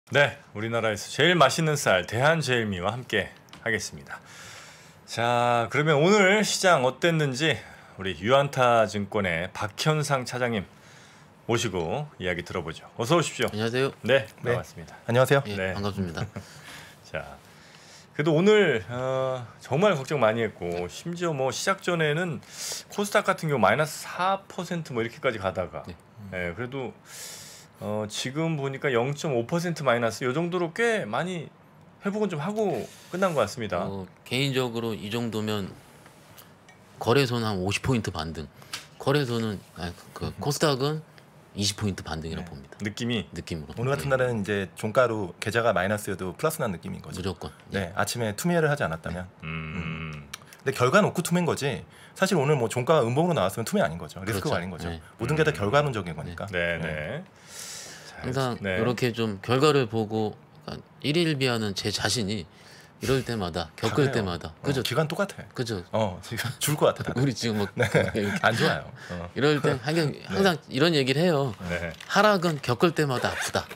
네, 우리나라에서 제일 맛있는 쌀 대한제일미와 함께 하겠습니다. 자, 그러면 오늘 시장 어땠는지 우리 유안타증권의 박현상 차장님 모시고 이야기 들어보죠. 어서 오십시오. 안녕하세요. 네, 네. 반갑습니다. 안녕하세요. 예, 네. 반갑습니다. 자, 그래도 오늘 정말 걱정 많이 했고 심지어 뭐 시작 전에는 코스닥 같은 경우 마이너스 4% 뭐 이렇게까지 가다가 네. 그래도 지금 보니까 0.5% 마이너스 이 정도로 꽤 많이 회복은 좀 하고 끝난 것 같습니다. 개인적으로 이 정도면 거래소는 한 50포인트 반등, 거래소는 코스닥은 20포인트 반등이라고 봅니다. 느낌으로. 오늘 같은 날은 이제 종가로 계좌가 마이너스여도 플러스 난 느낌인 거죠. 무조건. 네, 아침에 투매를 하지 않았다면. 근데 결과 놓고 투매인 거지. 사실 오늘 뭐 종가가 음봉으로 나왔으면 투매 아닌 거죠. 리스크가 그렇죠. 아닌 거죠. 네. 모든 게 다 결과론적인 거니까. 네, 네. 항상 네. 이렇게 좀 결과를 보고 일일비하는 제 자신이 이럴 때마다 겪을 그래요. 때마다 그죠? 기간 똑같아. 그죠? 지금 죽을 것 같아. 다들. 우리 지금 막 안 좋아요. 이럴 때 항상 이런 얘기를 해요. 네. 하락은 겪을 때마다 아프다.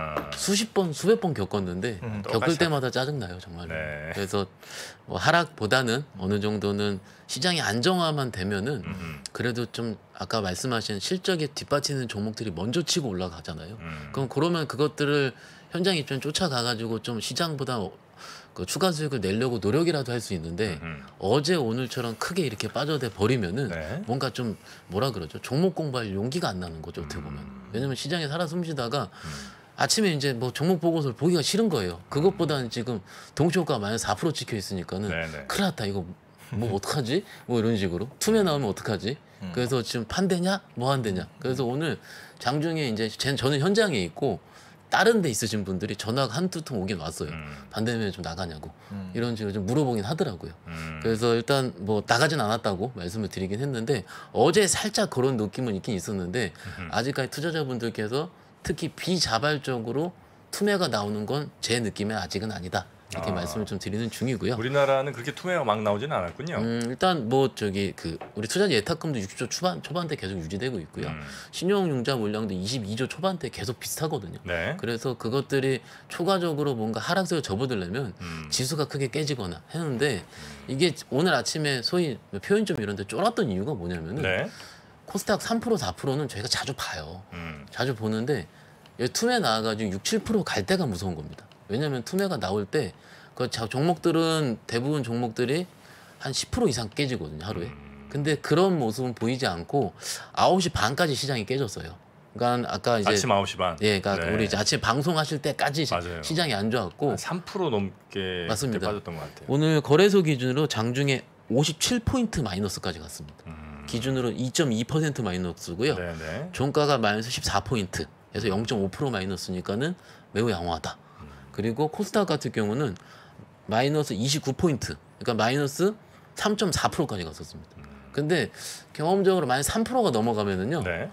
수십 번, 수백 번 겪었는데 겪을 똑같이 때마다 짜증나요, 정말. 네. 그래서 뭐 하락보다는 어느 정도는 시장이 안정화만 되면은 그래도 좀 아까 말씀하신 실적에 뒷받치는 종목들이 먼저 치고 올라가잖아요. 그럼 그러면 그것들을 현장 입장 쫓아가가지고 좀 시장보다 그 추가 수익을 내려고 노력이라도 할 수 있는데 어제 오늘처럼 크게 이렇게 빠져대 버리면은 네. 뭔가 좀 뭐라 그러죠? 종목 공부할 용기가 안 나는 거죠, 어떻게 보면. 왜냐면 시장에 살아 숨쉬다가 아침에 이제 뭐 종목 보고서를 보기가 싫은 거예요. 그것보다는 지금 동시효과 마이너스 4% 찍혀 있으니까는 네네. 큰일 났다 이거 뭐 어떡하지? 뭐 이런 식으로 투매 나오면 어떡하지? 그래서 지금 판대냐? 뭐 안 되냐? 그래서 오늘 장중에 이제 저는 현장에 있고 다른 데 있으신 분들이 전화가 한두 통 오긴 왔어요. 반대면 좀 나가냐고 이런 식으로 좀 물어보긴 하더라고요. 그래서 일단 뭐 나가진 않았다고 말씀을 드리긴 했는데 어제 살짝 그런 느낌은 있긴 있었는데 아직까지 투자자분들께서 특히 비자발적으로 투매가 나오는 건 제 느낌에 아직은 아니다. 이렇게 말씀을 좀 드리는 중이고요. 우리나라는 그렇게 투매가 막 나오지는 않았군요. 일단 뭐 저기 우리 투자자 예탁금도 60조 초반대 계속 유지되고 있고요. 신용융자 물량도 22조 초반대 계속 비슷하거든요. 네. 그래서 그것들이 초과적으로 뭔가 하락세를 접어들려면 지수가 크게 깨지거나 했는데 이게 오늘 아침에 소위 표현 좀 이런데 쫄았던 이유가 뭐냐면은 네. 코스닥 3% 4%는 저희가 자주 봐요. 자주 보는데 투매 나와가지고 6, 7%갈 때가 무서운 겁니다. 왜냐하면 투매가 나올 때 그 종목들은 대부분 종목들이 한 10% 이상 깨지거든요, 하루에. 근데 그런 모습은 보이지 않고 9시 반까지 시장이 깨졌어요. 그러니까 아까 이제 아침 9시 반. 예, 그러니까 네. 우리 이제 아침 방송하실 때까지 맞아요. 시장이 안 좋았고 3% 넘게 맞습니다. 그때 빠졌던 것 같아요. 오늘 거래소 기준으로 장중에 57포인트 마이너스까지 갔습니다. 기준으로 2.2% 마이너스고요. 네네. 종가가 마이너스 14포인트. 그래서 0.5% 마이너스니까는 매우 양호하다. 그리고 코스닥 같은 경우는 마이너스 29포인트. 그러니까 마이너스 3.4%까지 갔었습니다. 근데 경험적으로 마이너스 3%가 넘어가면은요. 네.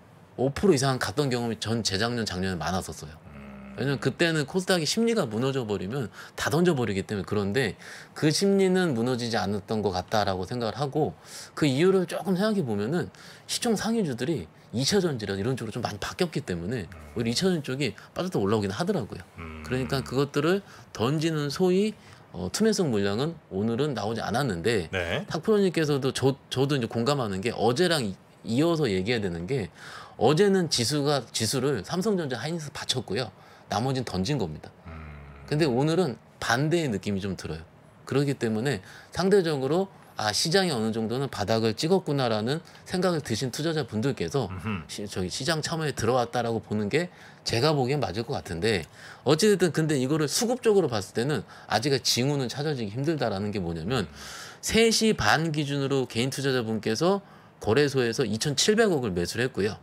5% 이상 갔던 경험이 전 재작년 작년에 많았었어요. 왜냐면 그때는 코스닥이 심리가 무너져 버리면 다 던져버리기 때문에. 그런데 그 심리는 무너지지 않았던 것 같다라고 생각을 하고 그 이유를 조금 생각해 보면은 시총 상위주들이 2차전지라 이런 쪽으로 좀 많이 바뀌었기 때문에 오히려 2차전 쪽이 빠졌다 올라오긴 하더라고요. 그러니까 그것들을 던지는 소위 투매성 물량은 오늘은 나오지 않았는데 네. 탁프로님께서도 저도 이제 공감하는 게 어제랑 이어서 얘기해야 되는 게 어제는 지수를 삼성전자 하이닉스 받쳤고요. 나머지는 던진 겁니다. 근데 오늘은 반대의 느낌이 좀 들어요. 그렇기 때문에 상대적으로 시장이 어느 정도는 바닥을 찍었구나라는 생각을 드신 투자자분들께서 저기 시장 참여에 들어왔다라고 보는 게 제가 보기엔 맞을 것 같은데 어찌됐든 근데 이거를 수급적으로 봤을 때는 아직 징후는 찾아지기 힘들다라는 게 뭐냐면 3시 반 기준으로 개인 투자자분께서 거래소에서 2,700억을 매수를 했고요.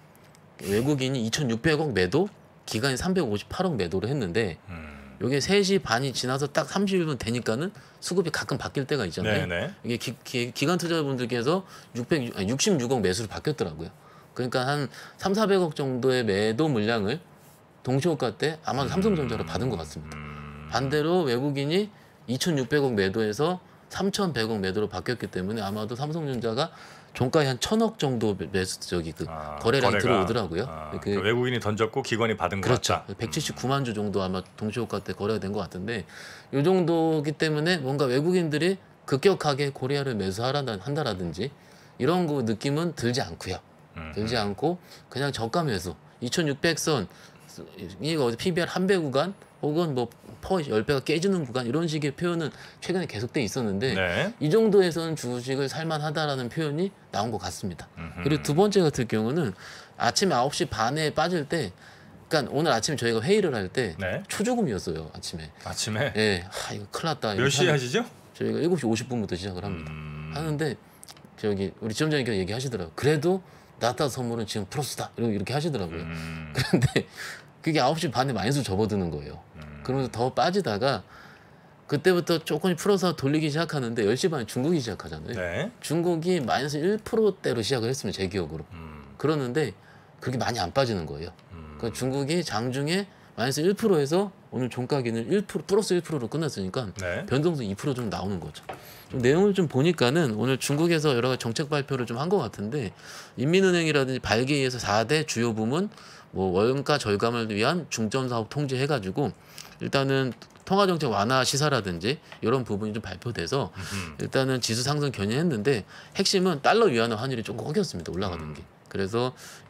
외국인이 2,600억 매도, 기간이 358억 매도를 했는데 이게 3시 반이 지나서 딱 31분 되니까는 수급이 가끔 바뀔 때가 있잖아요. 네네. 이게 기관 투자자분들께서 66억 매수로 바뀌었더라고요. 그러니까 한 3,400억 정도의 매도 물량을 동시효과 때 아마도 삼성전자로 받은 것 같습니다. 반대로 외국인이 2,600억 매도해서 3,100억 매도로 바뀌었기 때문에 아마도 삼성전자가 종가에 한 1,000억 정도 매수 거래량이 거래가. 들어오더라고요. 그 외국인이 던졌고 기관이 받은 거 그렇죠. 같다. 179만 주 정도 아마 동시호가 때 거래가 된 것 같은데 이 정도기 때문에 뭔가 외국인들이 급격하게 코리아를 한다라든지 이런 거 느낌은 들지 않고요. 들지 않고 그냥 저가 매수 2,600선 이거 PBR 한 배 구간 혹은 뭐 퍼 10배가 깨지는 구간 이런 식의 표현은 최근에 계속돼 있었는데 네. 이 정도에서는 주식을 살만하다라는 표현이 나온 것 같습니다. 그리고 두 번째 같은 경우는 아침 9시 반에 빠질 때 그러니까 오늘 아침에 저희가 회의를 할 때 네. 초조금이었어요. 아침에. 아침에 예. 이거 큰일 났다. 몇 시에 하시죠? 저희가 7시 50분부터 시작을 합니다. 하는데 저기 우리 지점장님께서 얘기하시더라고요. 그래도 나스닥 선물은 지금 플러스다. 이렇게 하시더라고요. 그런데 그게 9시 반에 마이너스 접어드는 거예요. 그러면서 더 빠지다가 그때부터 조금 풀어서 돌리기 시작하는데 10시 반에 중국이 시작하잖아요. 네. 중국이 마이너스 1%대로 시작을 했습니다. 제 기억으로. 그러는데 그렇게 많이 안 빠지는 거예요. 그러니까 중국이 장중에 마이너스 1%에서 오늘 종가기는 1% 플러스 1%로 끝났으니까 네. 변동성 2% 정도 나오는 거죠. 좀 내용을 좀 보니까는 오늘 중국에서 여러 가지 정책 발표를 좀 한 것 같은데 인민은행이라든지 발기에서 4대 주요 부문 뭐 원가 절감을 위한 중점 사업 통제해가지고 일단은 통화정책 완화 시사라든지 이런 부분이 좀 발표돼서 일단은 지수 상승 견인했는데 핵심은 달러 위안화 환율이 좀 꺾였습니다. 올라가던 게. 그래서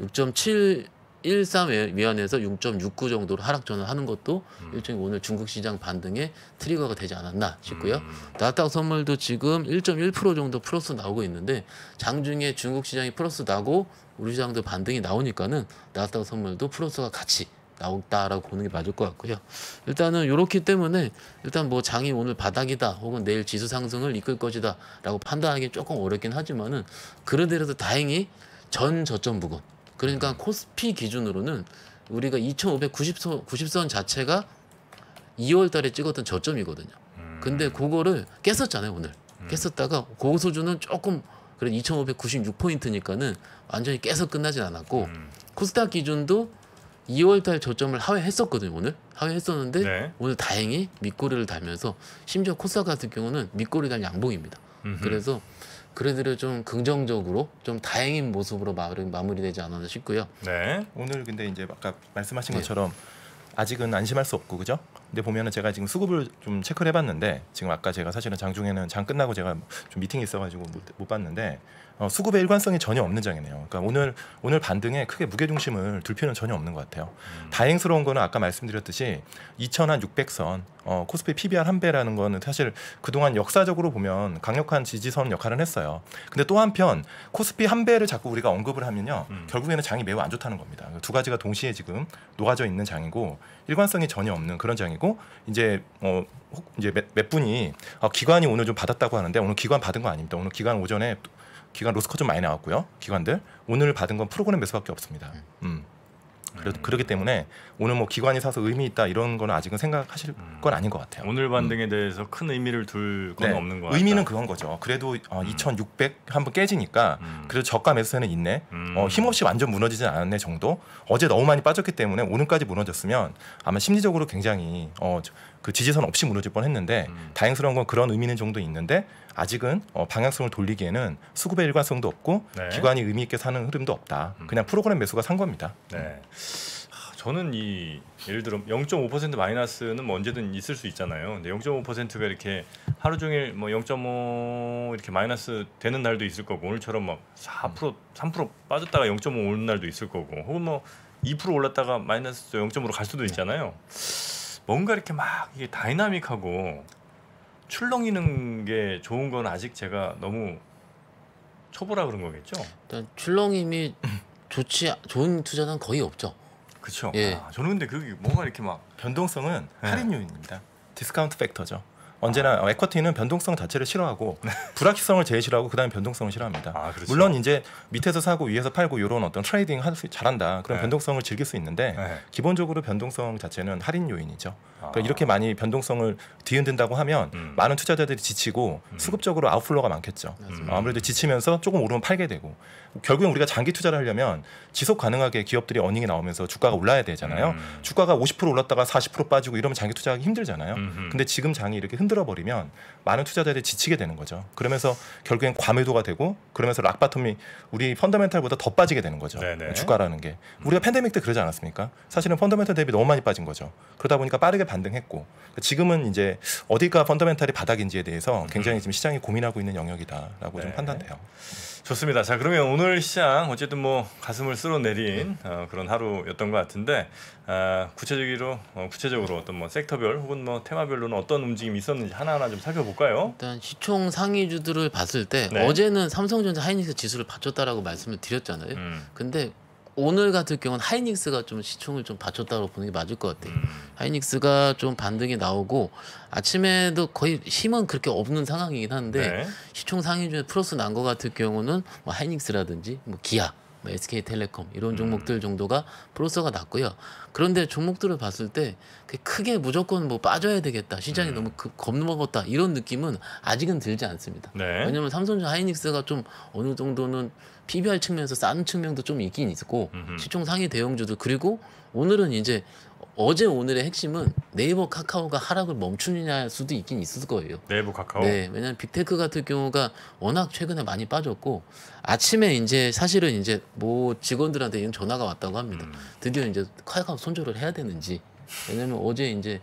6.713 위안에서 6.69 정도로 하락 전환하는 것도 일종의 오늘 중국 시장 반등의 트리거가 되지 않았나 싶고요. 나스닥 선물도 지금 1.1% 정도 플러스 나오고 있는데 장중에 중국 시장이 플러스 나고 우리 시장도 반등이 나오니까는 나스닥 선물도 플러스가 같이 나온다라고 보는 게 맞을 것 같고요. 일단은 이렇기 때문에 일단 뭐 장이 오늘 바닥이다 혹은 내일 지수 상승을 이끌 것이다라고 판단하기 조금 어렵긴 하지만은 그러더라도 다행히 전 저점 부근 그러니까 코스피 기준으로는 우리가 2,590선 자체가 2월 달에 찍었던 저점이거든요. 근데 그거를 깼었잖아요, 오늘. 깼었다가 그 수준은 조금 그래 2,596포인트니까는 완전히 깨서 끝나진 않았고 코스닥 기준도 2월 달 저점을 하회했었거든요, 오늘. 하회했었는데 네. 오늘 다행히 밑꼬리를 달면서 심지어 코스닥 같은 경우는 밑꼬리 달 양봉입니다. 그래서 그래도 좀 긍정적으로 좀 다행인 모습으로 마무리되지 않았나 싶고요. 네. 오늘 근데 이제 아까 말씀하신 네. 것처럼 아직은 안심할 수 없고 그죠? 근데 보면은 제가 지금 수급을 좀 체크를 해봤는데 지금 아까 제가 사실은 장중에는 장 끝나고 제가 좀 미팅이 있어가지고 못 봤는데 수급의 일관성이 전혀 없는 장이네요. 그러니까 오늘 반등에 크게 무게 중심을 둘 필요는 전혀 없는 것 같아요. 다행스러운 거는 아까 말씀드렸듯이 2,600선 코스피 PBR 한 배라는 거는 사실 그동안 역사적으로 보면 강력한 지지선 역할을 했어요. 근데 또 한편 코스피 한 배를 자꾸 우리가 언급을 하면요, 결국에는 장이 매우 안 좋다는 겁니다. 두 가지가 동시에 지금 녹아져 있는 장이고 일관성이 전혀 없는 그런 장이고 이제 몇 분이 기관이 오늘 좀 받았다고 하는데 오늘 기관 받은 거 아닙니다. 오늘 기관 오전에 기관 로스커 좀 많이 나왔고요. 기관들 오늘 받은 건 프로그램 매수밖에 없습니다. 그렇기 때문에 오늘 뭐 기관이 사서 의미 있다 이런 거는 아직은 생각하실 건 아닌 것 같아요. 오늘 반등에 대해서 큰 의미를 둘 건 네. 없는 것 같다. 의미는 그건 거죠. 그래도 2,600 한번 깨지니까 그래도 저가 매수세는 있네. 힘없이 완전 무너지진 않았네 정도. 어제 너무 많이 빠졌기 때문에 오늘까지 무너졌으면 아마 심리적으로 굉장히 그 지지선 없이 무너질 뻔했는데 다행스러운 건 그런 의미는 정도 있는데 아직은 방향성을 돌리기에는 수급의 일관성도 없고 네. 기관이 의미 있게 사는 흐름도 없다. 그냥 프로그램 매수가 산 겁니다. 네. 저는 예를 들어 0.5% 마이너스는 뭐 언제든 있을 수 있잖아요. 근데 0.5%가 이렇게 하루 종일 뭐 0.5 이렇게 마이너스 되는 날도 있을 거고 오늘처럼 막 4% 3% 빠졌다가 0.5 오는 날도 있을 거고 혹은 뭐 2% 올랐다가 마이너스 0.5로 갈 수도 있잖아요. 뭔가 이렇게 막 이게 다이나믹하고 출렁이는 게 좋은 건 아직 제가 너무 초보라 그런 거겠죠. 일단 출렁임이 좋은 투자는 거의 없죠. 그렇죠. 예. 저는 근데 그게 뭔가 이렇게 막 변동성은 네. 할인 요인입니다. 디스카운트 팩터죠. 언제나 에쿼티는 변동성 자체를 싫어하고 불확실성을 제일 싫어하고 그다음에 변동성을 싫어합니다. 그렇죠. 물론 이제 밑에서 사고 위에서 팔고 이런 어떤 트레이딩 할 수 잘한다. 그런 네. 변동성을 즐길 수 있는데 네. 기본적으로 변동성 자체는 할인 요인이죠. 그러니까 이렇게 많이 변동성을 뒤흔든다고 하면 많은 투자자들이 지치고 수급적으로 아웃플로가 많겠죠. 아무래도 지치면서 조금 오르면 팔게 되고 결국엔 우리가 장기 투자를 하려면 지속 가능하게 기업들이 어닝이 나오면서 주가가 올라야 되잖아요. 주가가 50% 올랐다가 40% 빠지고 이러면 장기 투자하기 힘들잖아요. 근데 지금 장이 이렇게 흔들어 힘들어 버리면 많은 투자자들이 지치게 되는 거죠. 그러면서 결국엔 과매도가 되고 그러면서 락바텀이 우리 펀더멘탈보다 더 빠지게 되는 거죠. 네네. 주가라는 게. 우리가 팬데믹 때 그러지 않았습니까? 사실은 펀더멘탈 대비 너무 많이 빠진 거죠. 그러다 보니까 빠르게 반등했고 지금은 이제 어디가 펀더멘탈이 바닥인지에 대해서 굉장히 지금 시장이 고민하고 있는 영역이다라고 좀 네. 판단돼요. 좋습니다. 자, 그러면 오늘 시장 어쨌든 뭐 가슴을 쓸어내린 그런 하루였던 것 같은데 구체적으로 어떤 뭐 섹터별 혹은 뭐 테마별로는 어떤 움직임이 있었는지 하나하나 좀 살펴볼까요? 일단 시총 상위주들을 봤을 때 네. 어제는 삼성전자 하이닉스 지수를 받쳤다라고 말씀을 드렸잖아요. 근데 오늘 같은 경우는 하이닉스가 좀 시총을 좀 받쳤다고 보는 게 맞을 것 같아요. 하이닉스가 좀 반등이 나오고 아침에도 거의 힘은 그렇게 없는 상황이긴 한데 네. 시총 상위 중에 플러스 난 것 같은 경우는 뭐 하이닉스라든지 뭐 기아, 뭐 SK텔레콤 이런 종목들 정도가 플러스가 났고요. 그런데 종목들을 봤을 때 크게 무조건 뭐 빠져야 되겠다, 시장이 너무 겁먹었다 이런 느낌은 아직은 들지 않습니다. 네. 왜냐하면 삼성전자 하이닉스가 좀 어느 정도는 PBR 측면에서 싼 측면도 좀 있긴 있고 시총 상위 대형주들 그리고 오늘은 이제 어제 오늘의 핵심은 네이버 카카오가 하락을 멈추느냐 수도 있긴 있을 거예요. 네이버 카카오. 네, 왜냐면 빅테크 같은 경우가 워낙 최근에 많이 빠졌고 아침에 이제 사실은 이제 뭐 직원들한테 이런 전화가 왔다고 합니다. 드디어 이제 카카오 손절을 해야 되는지. 왜냐면 어제 이제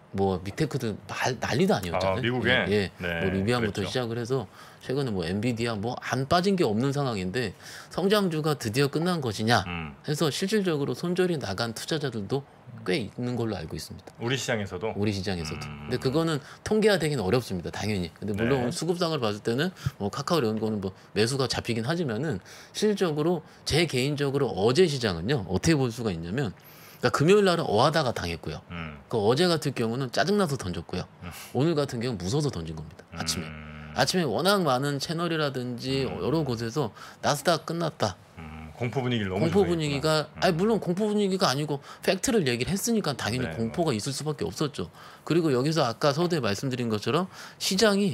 뭐 빅테크도 난리도 아니었잖아요. 미국에 예, 네, 뭐 리비안부터 그랬죠. 시작을 해서 최근에 뭐 엔비디아 뭐 안 빠진 게 없는 상황인데 성장주가 드디어 끝난 것이냐 해서 실질적으로 손절이 나간 투자자들도 꽤 있는 걸로 알고 있습니다. 우리 시장에서도. 우리 시장에서도. 근데 그거는 통계화되기는 어렵습니다, 당연히. 근데 물론 네. 수급상을 봤을 때는 뭐 카카오 이런 거는 뭐 매수가 잡히긴 하지만은 실질적으로 제 개인적으로 어제 시장은요 어떻게 볼 수가 있냐면. 그러니까 금요일 날은 어하다가 당했고요. 그 어제 같은 경우는 짜증나서 던졌고요. 오늘 같은 경우는 무서워서 던진 겁니다. 아침에. 아침에 워낙 많은 채널이라든지 여러 곳에서 나스닥 끝났다. 공포 분위기를 너무 공포 조성했구나. 분위기가 아니 물론 공포 분위기가 아니고 팩트를 얘기를 했으니까 당연히 네, 공포가 있을 수밖에 없었죠. 그리고 여기서 아까 서두에 말씀드린 것처럼 시장이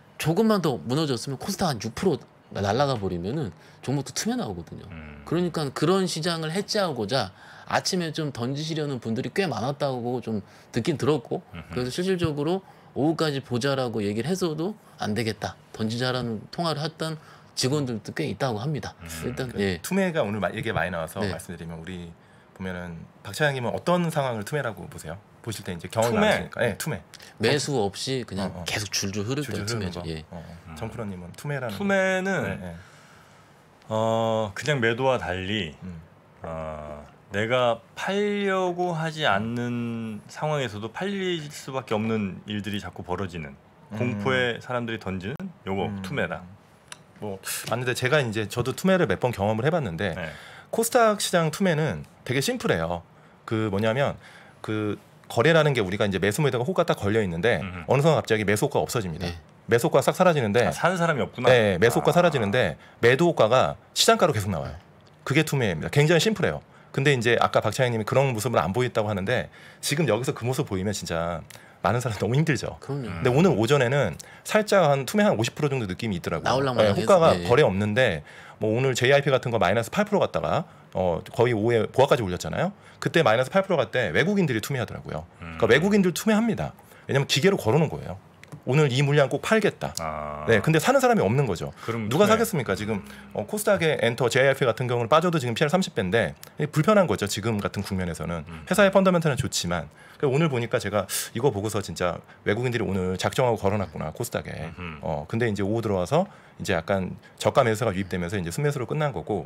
조금만 더 무너졌으면 코스닥 한 6% 날아가 버리면은 종목도 틈에 나오거든요. 그러니까 그런 시장을 해지하고자 아침에 좀 던지시려는 분들이 꽤 많았다고 좀 듣긴 들었고 그래서 실질적으로 오후까지 보자라고 얘기를 해서도 안 되겠다 던지자라는 통화를 했던 직원들도 꽤 있다고 합니다. 일단 예. 투매가 오늘 얘기가 많이 나와서 네. 말씀드리면 우리 보면은 박 차장님은 어떤 상황을 투매라고 보세요? 보실 때 이제 경험이 투매? 많으시니까. 네, 투매. 매수 없이 그냥 어. 계속 줄줄 흐를 때 줄줄 흐르는 투매죠. 거. 예. 정프로님은 투매라는. 투매는 네, 네. 그냥 매도와 달리 내가 팔려고 하지 않는 상황에서도 팔릴 수밖에 없는 일들이 자꾸 벌어지는 공포에 사람들이 던지는 요거 투매다. 뭐 맞는데 제가 이제 저도 투매를 몇 번 경험을 해봤는데 네. 코스닥 시장 투매는 되게 심플해요. 그 뭐냐면 그 거래라는 게 우리가 이제 매수 매도가 호가 딱 걸려 있는데 어느 순간 갑자기 매수 호가 없어집니다. 네. 매수 호가 싹 사라지는데 사는 사람이 없구나. 네, 매수 호가 사라지는데 매도 호가가 시장가로 계속 나와요. 그게 투매입니다. 굉장히 심플해요. 근데 이제 아까 박 차장님이 그런 모습을 안 보였다고 하는데 지금 여기서 그 모습 보이면 진짜 많은 사람 너무 힘들죠. 그럼요. 근데 오늘 오전에는 살짝 한 투매 한 50% 정도 느낌이 있더라고요. 나올랑말랑 호가가 했- 예. 거래 없는데 뭐 오늘 JIP 같은 거 마이너스 8% 갔다가 거의 오후에 보합까지 올렸잖아요. 그때 마이너스 8% 갈 때 외국인들이 투매하더라고요. 그러니까 외국인들 투매합니다. 왜냐면 기계로 걸어놓은 거예요. 오늘 이 물량 꼭 팔겠다. 네, 근데 사는 사람이 없는 거죠. 그럼 누가 투매. 사겠습니까? 지금 코스닥의 엔터 JIP 같은 경우는 빠져도 지금 PR 30배인데 불편한 거죠. 지금 같은 국면에서는 회사의 펀더멘털은 좋지만 그러니까 오늘 보니까 제가 이거 보고서 진짜 외국인들이 오늘 작정하고 걸어놨구나 코스닥에. 근데 이제 오후 들어와서 이제 약간 저가 매수가 유입되면서 이제 순매수로 끝난 거고.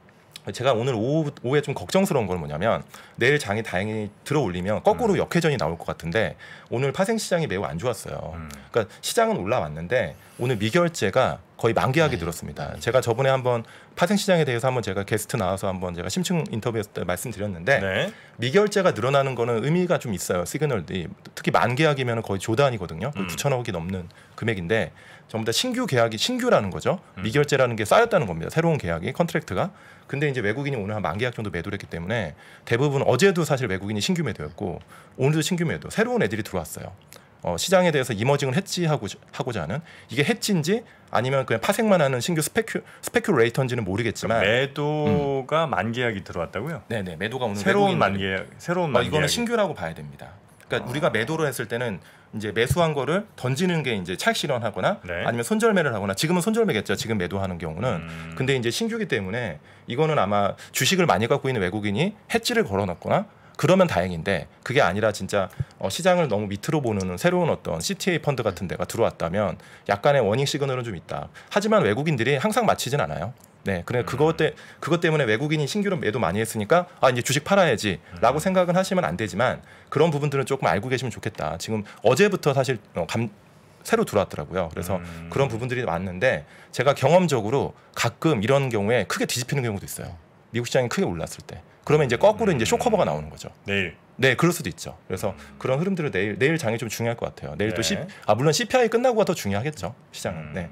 제가 오늘 오후에 좀 걱정스러운 건 뭐냐면 내일 장이 다행히 들어올리면 거꾸로 역회전이 나올 것 같은데 오늘 파생 시장이 매우 안 좋았어요. 그러니까 시장은 올라왔는데 오늘 미결제가 거의 만개하게 들었습니다. 제가 저번에 한번 파생 시장에 대해서 한번 제가 게스트 나와서 한번 제가 심층 인터뷰했을 때 말씀드렸는데 네. 미결제가 늘어나는 거는 의미가 좀 있어요. 시그널이 특히 만계약이면 거의 조단이거든요. 9천억이 넘는 금액인데 전부 다 신규 계약이 신규라는 거죠. 미결제라는 게 쌓였다는 겁니다. 새로운 계약이 컨트랙트가. 근데 이제 외국인이 오늘 한 만 계약 정도 매도를 했기 때문에 대부분 어제도 사실 외국인이 신규 매도였고 오늘도 신규 매도. 새로운 애들이 들어왔어요. 시장에 대해서 이머징을 해지하고자 하는 이게 해지인지 아니면 그냥 파생만 하는 신규 스페큘레이터인지는 모르겠지만 매도가 만계약이 들어왔다고요? 네네 매도가 오늘 새로운 외국인들이- 만계약, 새로운 만계약. 이거는 신규라고 봐야 됩니다. 그러니까 우리가 매도를 했을 때는 이제 매수한 거를 던지는 게 이제 차익 실현하거나 네. 아니면 손절매를 하거나 지금은 손절매겠죠. 지금 매도하는 경우는. 근데 이제 신규기 때문에 이거는 아마 주식을 많이 갖고 있는 외국인이 해지를 걸어놨거나 그러면 다행인데 그게 아니라 진짜 시장을 너무 밑으로 보는 새로운 어떤 CTA 펀드 같은 데가 들어왔다면 약간의 워닝 시그널은 좀 있다. 하지만 외국인들이 항상 맞히진 않아요. 네, 그래 그것 때문에 외국인이 신규로 매도 많이 했으니까 아 이제 주식 팔아야지라고 생각은 하시면 안 되지만 그런 부분들은 조금 알고 계시면 좋겠다. 지금 어제부터 사실 새로 들어왔더라고요. 그래서 그런 부분들이 왔는데 제가 경험적으로 가끔 이런 경우에 크게 뒤집히는 경우도 있어요. 미국 시장이 크게 올랐을 때. 그러면 이제 거꾸로 이제 쇼커버가 나오는 거죠. 내일. 네, 그럴 수도 있죠. 그래서 그런 흐름들을 내일 장이 좀 중요할 것 같아요. 내일 또 물론 CPI 끝나고가 더 중요하겠죠. 시장은. 네.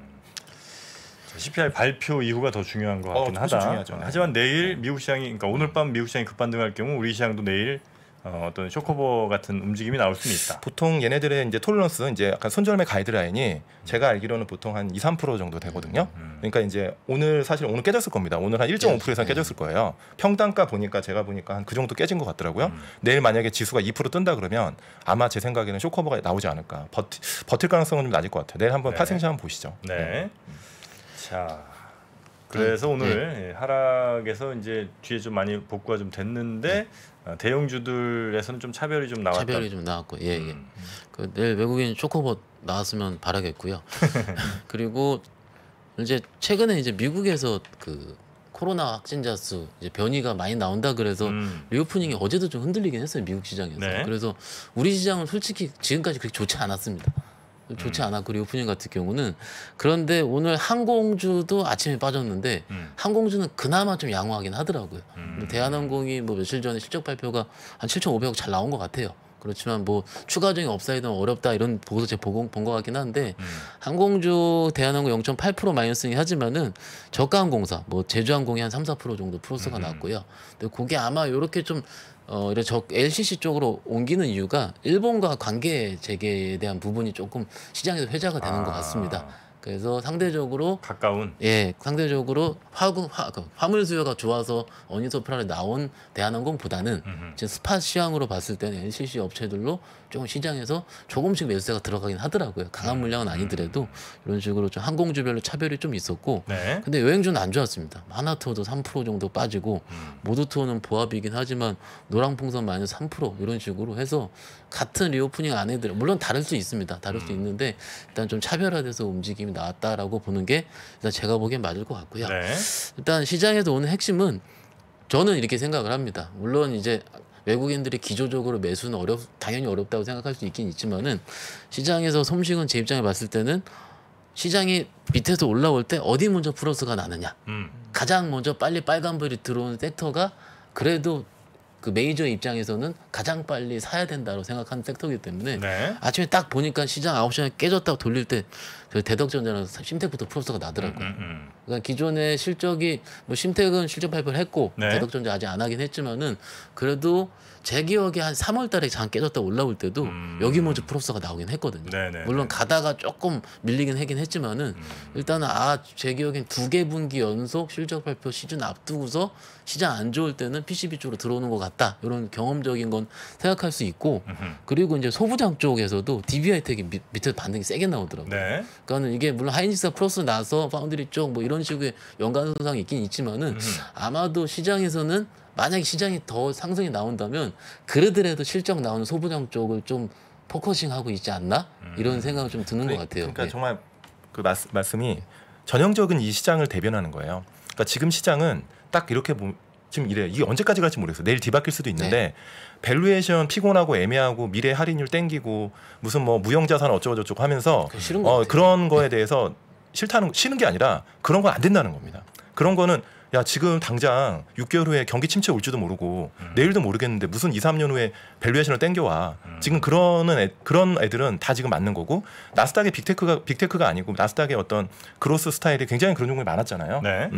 CPI 발표 이후가 더 중요한 것 같긴 하다. 중요하죠. 하지만 내일 미국 시장이 그러니까 오늘 밤 미국 시장이 급반등할 경우 우리 시장도 내일 어떤 쇼커버 같은 움직임이 나올 수는 있다. 보통 얘네들의 이제 톨러런스 이제 약간 손절매 가이드라인이 제가 알기로는 보통 한 2-3% 정도 되거든요. 그러니까 이제 오늘 사실 오늘 깨졌을 겁니다. 오늘 한 1.5% 이상 깨졌을 거예요. 평단가 보니까 제가 보니까 한 그 정도 깨진 것 같더라고요. 내일 만약에 지수가 2% 뜬다 그러면 아마 제 생각에는 쇼커버가 나오지 않을까. 버틸 가능성은 좀 낮을 것 같아요. 내일 한번 파생시 한번 보시죠. 네. 자, 그래서 오늘 하락에서 이제 뒤에 좀 많이 복구가 좀 됐는데 대형주들에서는 좀 차별이 좀 나왔다. 차별이 좀 나왔고, 예. 그 내일 외국인 쇼커버 나왔으면 바라겠고요. 그리고 이제 최근에 이제 미국에서 그 코로나 확진자 수 이제 변이가 많이 나온다 그래서 리오프닝이 어제도 좀 흔들리긴 했어요 미국 시장에서. 네. 그래서 우리 시장은 솔직히 지금까지 그렇게 좋지 않았습니다. 좋지 않았고 리오프닝 같은 경우는 그런데 오늘 항공주도 아침에 빠졌는데 항공주는 그나마 좀 양호하긴 하더라고요. 대한항공이 뭐 며칠 전에 실적 발표가 한 7,500억 잘 나온 것 같아요. 그렇지만 뭐 추가적인 업사이드는 어렵다 이런 보고서 제가 본 것 같긴 한데 항공주 대한항공 0.8% 마이너스긴 하지만은 저가항공사 뭐 제주항공이 한 3-4% 정도 플러스가 났고요. 근데 그게 아마 이렇게 좀 LCC 쪽으로 옮기는 이유가 일본과 관계 재개에 대한 부분이 조금 시장에서 회자가 되는 것 같습니다. 그래서 상대적으로 가까운 상대적으로 화물 수요가 좋아서 어닝서프라에 나온 대한항공보다는 지금 스팟 시황으로 봤을 때는 LCC 업체들로 조금 시장에서 조금씩 매수세가 들어가긴 하더라고요. 강한 물량은 아니더라도 이런 식으로 좀 항공주별로 차별이 좀 있었고, 네. 근데 여행주는 안 좋았습니다. 하나투어도 3% 정도 빠지고, 모두투어는 보합이긴 하지만 노랑풍선 마이너스 3% 이런 식으로 해서 같은 리오프닝 안에들 물론 다를 수 있습니다. 다를 수 있는데 일단 좀 차별화돼서 움직임이 나왔다라고 보는 게 일단 제가 보기엔 맞을 것 같고요. 네. 일단 시장에서 오는 핵심은 저는 이렇게 생각을 합니다. 물론 이제 외국인들이 기조적으로 매수는 당연히 어렵다고 생각할 수 있긴 있지만은 시장에서 솜식은 제 입장에 봤을 때는 시장이 밑에서 올라올 때 어디 먼저 플러스가 나느냐. 가장 먼저 빨리 빨간불이 들어오는 섹터가 그래도 그 메이저 입장에서는 가장 빨리 사야 된다고 생각하는 섹터이기 때문에 네. 아침에 딱 보니까 시장 9시에 깨졌다고 돌릴 때 대덕전자랑 심텍부터 플러스가 나더라고요. 그러니까 기존의 실적이 뭐 심텍은 실적 발표를 했고 네. 대덕전자 아직 안 하긴 했지만은 그래도 제 기억에 한 3월 달에 장 깨졌다 올라올 때도 여기 먼저 플러스가 나오긴 했거든요. 네네. 물론 가다가 조금 밀리긴 하긴 했지만은 일단은 제 기억엔 2개 분기 연속 실적 발표 시즌 앞두고서 시장 안 좋을 때는 PCB 쪽으로 들어오는 것 같다. 이런 경험적인 건 생각할 수 있고 그리고 이제 소부장 쪽에서도 DB하이텍이 밑에 반등이 세게 나오더라고요. 네. 그러니까는 이게 물론 하이닉스가 플러스 나서 파운드리 쪽 뭐 이런 식의 연관성상이 있긴 있지만은 아마도 시장에서는 만약에 시장이 더 상승이 나온다면 그러더라도 실적 나오는 소부장 쪽을 좀 포커싱하고 있지 않나 이런 생각이 좀 드는 것 같아요. 그러니까 네. 정말 그 말씀이 전형적인 이 시장을 대변하는 거예요. 그러니까 지금 시장은 딱 이렇게 지금 이래 이게 언제까지 갈지 모르겠어요. 내일 뒤바뀔 수도 있는데 밸류에이션 피곤하고 애매하고 미래 할인율 땡기고 무슨 뭐 무형자산 어쩌고저쩌고 하면서 싫은 것 같아요. 그런 거에 대해서 싫은 게 아니라 그런 건 안 된다는 겁니다. 그런 거는 야 지금 당장 6개월 후에 경기 침체 올지도 모르고 내일도 모르겠는데 무슨 2-3년 후에 밸류에이션을 땡겨와. 지금 그런 애들은 다 지금 맞는 거고 나스닥의 빅테크가 아니고 나스닥의 어떤 그로스 스타일이 굉장히 그런 종목이 많았잖아요. 네.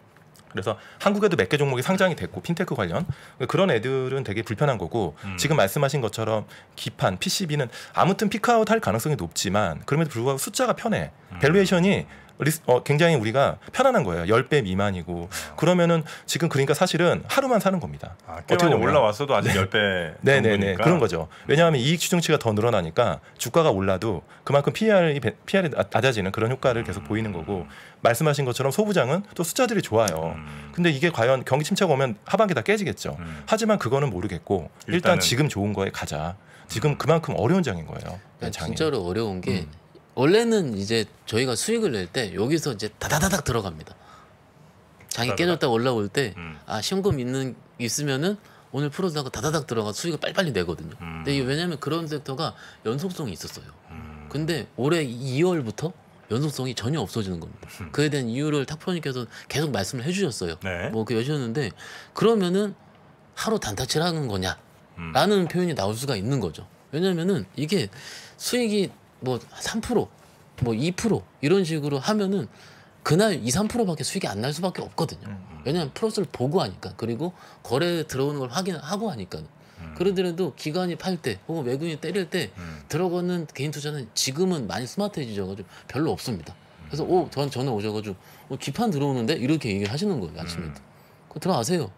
그래서 한국에도 몇 개 종목이 상장이 됐고 핀테크 관련 그런 애들은 되게 불편한 거고 지금 말씀하신 것처럼 기판 PCB는 아무튼 피크아웃 할 가능성이 높지만 그럼에도 불구하고 숫자가 편해. 밸류에이션이 굉장히 우리가 편안한 거예요. 10배 미만이고 그러면은 지금 그러니까 사실은 하루만 사는 겁니다. 꽤 많이 올라왔어도 아직 10배 네네네 그런 거죠. 왜냐하면 이익 추정치가 더 늘어나니까 주가가 올라도 그만큼 PR이 낮아지는 그런 효과를 계속 보이는 거고 말씀하신 것처럼 소부장은 또 숫자들이 좋아요. 근데 이게 과연 경기 침체가 오면 하반기 다 깨지겠죠. 하지만 그거는 모르겠고 일단 지금 좋은 거에 가자. 지금 그만큼 어려운 장인 거예요. 장이. 진짜로 어려운 게 원래는 이제 저희가 수익을 낼 때 여기서 이제 다다다닥 들어갑니다. 장이 깨졌다 올라올 때 시험금 있으면은 오늘 풀어다가 다다닥 들어가 수익을 빨리빨리 내거든요. 근데 이게 왜냐하면 그런 섹터가 연속성이 있었어요. 근데 올해 2월부터 연속성이 전혀 없어지는 겁니다. 그에 대한 이유를 탁프로님께서 계속 말씀을 해주셨어요. 네. 뭐 여셨는데 그러면은 하루 단타치를 하는 거냐? 라는 표현이 나올 수가 있는 거죠. 왜냐면은 이게 수익이 뭐 3%, 뭐 2% 이런 식으로 하면은 그날 2, 3%밖에 수익이 안 날 수밖에 없거든요. 왜냐하면 플러스를 보고 하니까 그리고 거래 들어오는 걸 확인하고 하니까. 그러더라도 기관이 팔 때 혹은 외국인이 때릴 때 들어가는 개인 투자는 지금은 많이 스마트해지셔가지고 별로 없습니다. 그래서 전화 오셔가지고 기판 들어오는데 이렇게 얘기를 하시는 거예요 아침에. 그거 들어가세요.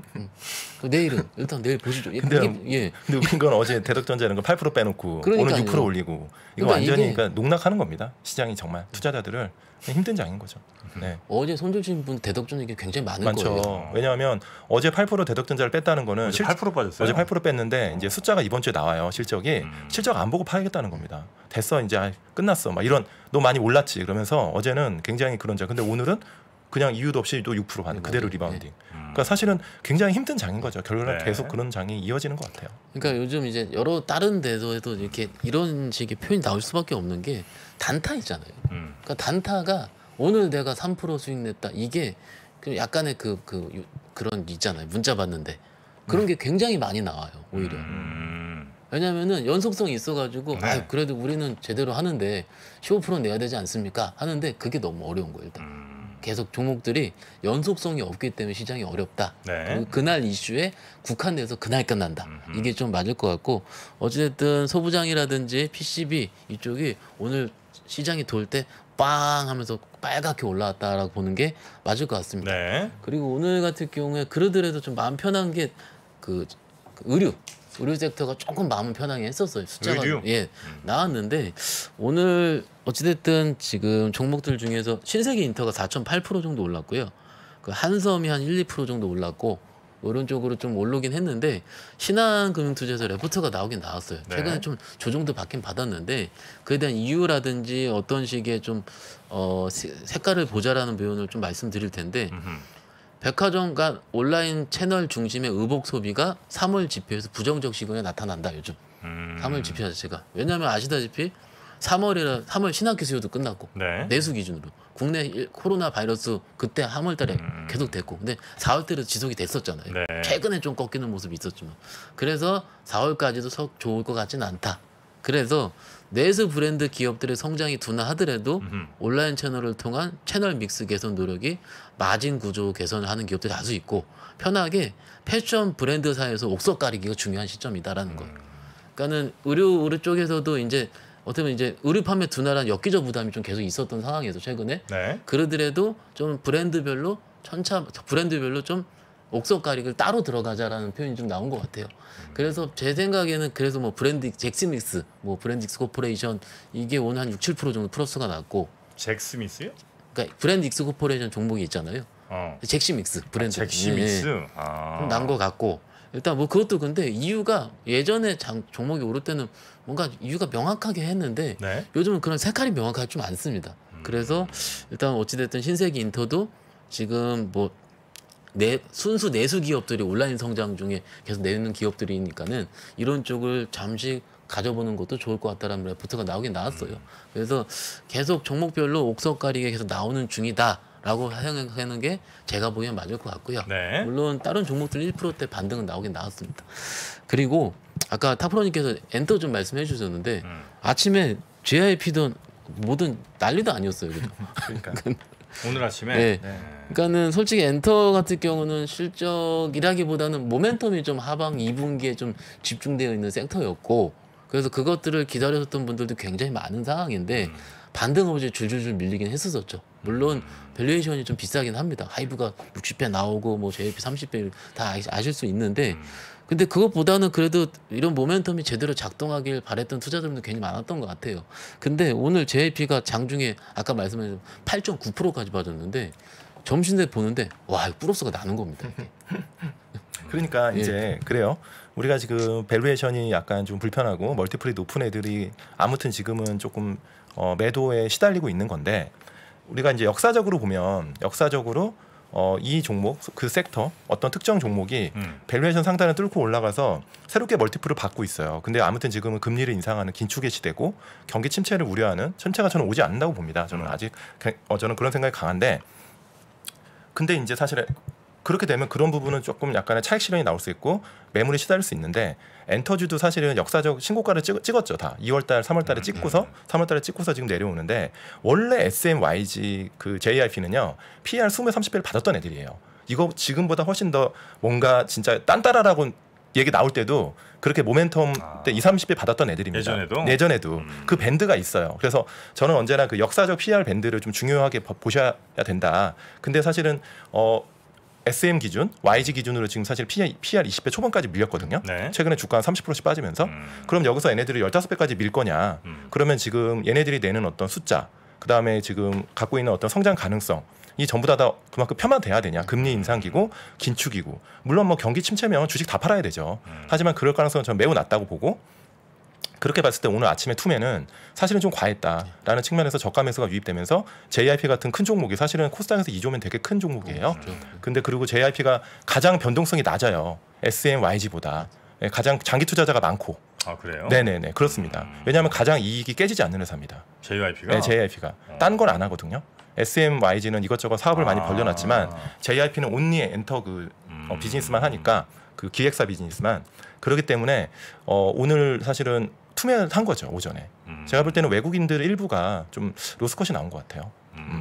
내일은 일단 내일 보시죠. 근데 웃긴 건 어제 대덕전자 이런 거 8% 빼놓고 오늘 6% 올리고 이거 그러니까 완전히 그러니까 농락하는 겁니다. 시장이 정말 투자자들을 힘든 장인 거죠. 네. 어제 손절 친 분 대덕전 이게 굉장히 많을 많죠. 거예요. 왜냐하면 어제 8% 대덕전자를 뺐다는 거는 8% 빠졌어요. 어제 8% 뺐는데 이제 숫자가 이번 주에 나와요. 실적이 실적 안 보고 팔겠다는 겁니다. 됐어 이제 끝났어. 막 이런 너무 많이 올랐지. 그러면서 어제는 굉장히 그런 장. 근데 오늘은 그냥 이유도 없이 또 6% 반 그대로 리바운딩. 그러니까 사실은 굉장히 힘든 장인 거죠. 결론은 계속 그런 장이 이어지는 것 같아요. 그러니까 요즘 이제 여러 다른 데서도 이렇게 이런 식의 표현이 나올 수밖에 없는 게 단타 있잖아요. 그러니까 단타가 오늘 내가 3% 수익 냈다. 이게 그 약간의 그런 있잖아요. 문자 받는데 그런 게 굉장히 많이 나와요. 오히려. 왜냐면은 연속성이 있어가지고 그래도 우리는 제대로 하는데 15% 내야 되지 않습니까? 하는데 그게 너무 어려운 거예요. 일단. 계속 종목들이 연속성이 없기 때문에 시장이 어렵다. 그리고 그날 이슈에 국한돼서 그날 끝난다. 이게 좀 맞을 것 같고 어쨌든 소부장이라든지 PCB 이쪽이 오늘 시장이 돌 때 빵 하면서 빨갛게 올라왔다라고 보는 게 맞을 것 같습니다. 그리고 오늘 같은 경우에 그러더라도 좀 마음 편한 게 그 의류 섹터가 조금 마음은 편하게 했었어요. 숫자가 나왔는데 오늘 어찌됐든 지금 종목들 중에서 신세계 인터가 4.8% 정도 올랐고요. 그 한섬이 한 1, 2% 정도 올랐고 오른쪽으로 좀 오르긴 했는데 신한금융투자에서 레포트가 나오긴 나왔어요. 최근에 좀 조정도 받긴 받았는데 그에 대한 이유라든지 어떤 식의 좀 색깔을 보자라는 표현을 좀 말씀드릴 텐데 백화점과 온라인 채널 중심의 의복 소비가 3월 지표에서 부정적 시그널이 나타난다 요즘. 3월 지표 자체가. 왜냐하면 아시다시피 3월 신학기 수요도 끝났고 내수 기준으로 국내 코로나 바이러스 그때 3월달에 계속 됐고 근데 4월달에도 지속이 됐었잖아요. 최근에 좀 꺾이는 모습이 있었지만 그래서 4월까지도 썩 좋을 것 같지는 않다. 그래서 내수 브랜드 기업들의 성장이 둔화하더라도 온라인 채널을 통한 채널 믹스 개선 노력이 마진 구조 개선을 하는 기업들이 다수 있고 편하게 패션 브랜드사에서 옥석 가리기가 중요한 시점이다라는 거예요. 그러니까는 의류 쪽에서도 이제 어떻게 보면 이제 의류 판매 둔화란 엽기적 부담이 좀 계속 있었던 상황에서 최근에 그러더라도 좀 브랜드별로 좀 옥석 가리기를 따로 들어가자라는 표현이 좀 나온 것 같아요. 그래서 제 생각에는 그래서 뭐 브랜드 잭스믹스, 뭐 브랜드익스 코퍼레이션 이게 오늘 한 6, 7% 정도 플러스가 났고 잭스믹스요? 그러니까 브랜드익스 코퍼레이션 종목이 있잖아요. 잭스믹스 브랜드. 잭스믹스. 난 것 같고 일단 뭐 그것도 근데 이유가 예전에 종목이 오를 때는 뭔가 이유가 명확하게 했는데 요즘은 그런 색깔이 명확하지 좀 않습니다. 그래서 일단 어찌됐든 신세계 인터도 지금 뭐 순수 내수 기업들이 온라인 성장 중에 계속 내는 기업들이니까는 이런 쪽을 잠시 가져보는 것도 좋을 것 같다라는 레포트가 나오긴 나왔어요. 그래서 계속 종목별로 옥석 가리게 계속 나오는 중이다라고 생각하는 게 제가 보기엔 맞을 것 같고요. 물론 다른 종목들 1%대 반등은 나오긴 나왔습니다. 그리고 아까 타프로님께서 엔터 좀 말씀해 주셨는데 아침에 JYP든 뭐든 난리도 아니었어요. 그죠? 그러니까. 오늘 아침에 그러니까는 솔직히 엔터 같은 경우는 실적이라기보다는 모멘텀이 좀 하방 2분기에 좀 집중되어 있는 섹터였고 그래서 그것들을 기다렸던 분들도 굉장히 많은 상황인데 반등 어제 줄줄줄 밀리긴 했었었죠. 물론 밸류에이션이 좀 비싸긴 합니다. 하이브가 60배 나오고 뭐 JYP 30배 다 아실 수 있는데 근데 그것보다는 그래도 이런 모멘텀이 제대로 작동하길 바랬던 투자자들도 굉장히 많았던 것 같아요. 근데 오늘 JYP가 장중에 아까 말씀하신 8.9%까지 빠졌는데 점심때 보는데 와 플러스가 나는 겁니다. 이게. 그러니까 이제 그래요. 우리가 지금 밸류에이션이 약간 좀 불편하고 멀티플이 높은 애들이 아무튼 지금은 조금 매도에 시달리고 있는 건데 우리가 이제 역사적으로 보면 이 종목 그 섹터 어떤 특정 종목이 밸류에이션 상단을 뚫고 올라가서 새롭게 멀티플을 받고 있어요. 근데 아무튼 지금은 금리를 인상하는 긴축의 시대고 경기 침체를 우려하는 침체가 저는 오지 않는다고 봅니다. 저는 아직 저는 그런 생각이 강한데 근데 이제 사실 그렇게 되면 그런 부분은 조금 약간의 차익 실현이 나올 수 있고 매물이 시달릴 수 있는데 엔터주도 사실은 역사적 신고가를 찍었죠. 다 2월달, 3월달에 찍고서 3월달에 찍고서 지금 내려오는데 원래 SMYG 그 JYP는요 PER 20배, 30배를 받았던 애들이에요. 이거 지금보다 훨씬 더 뭔가 진짜 딴따라라고 얘기 나올 때도 그렇게 모멘텀 때 20, 30배 받았던 애들입니다. 예전에도 그 밴드가 있어요. 그래서 저는 언제나 그 역사적 PER 밴드를 좀 중요하게 보셔야 된다. 근데 사실은 SM 기준, YG 기준으로 지금 사실 PR 20배 초반까지 밀렸거든요. 네. 최근에 주가 한 30%씩 빠지면서 그럼 여기서 얘네들이 15배까지 밀 거냐. 그러면 지금 얘네들이 내는 어떤 숫자 그다음에 지금 갖고 있는 어떤 성장 가능성 이 전부 다 그만큼 폄하돼야 되냐. 금리 인상기고 긴축이고 물론 뭐 경기 침체면 주식 다 팔아야 되죠. 하지만 그럴 가능성은 저는 매우 낮다고 보고 그렇게 봤을 때 오늘 아침에 투매는 사실은 좀 과했다라는 측면에서 저가 매수가 유입되면서 JYP 같은 큰 종목이 사실은 코스닥에서 2조면 되게 큰 종목이에요. 근데 그리고 JYP가 가장 변동성이 낮아요. SMYG보다 가장 장기 투자자가 많고. 아 그래요? 네네네 그렇습니다. 왜냐하면 가장 이익이 깨지지 않는 회사입니다. JYP가? 네, JYP가 딴 건 안 하거든요. SMYG는 이것저것 사업을 많이 벌려놨지만 JYP는 온리 엔터 비즈니스만 하니까 그 기획사 비즈니스만 그렇기 때문에 오늘 사실은 투매를 한 거죠 오전에. 제가 볼 때는 외국인들 일부가 좀 로스컷이 나온 것 같아요.